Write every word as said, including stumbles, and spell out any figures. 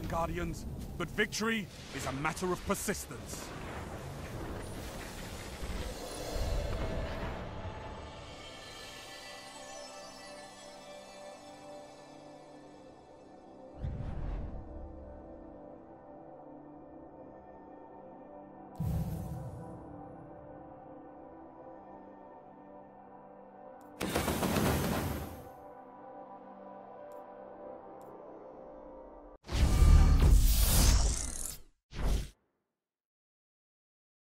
Guardians, but victory is a matter of persistence.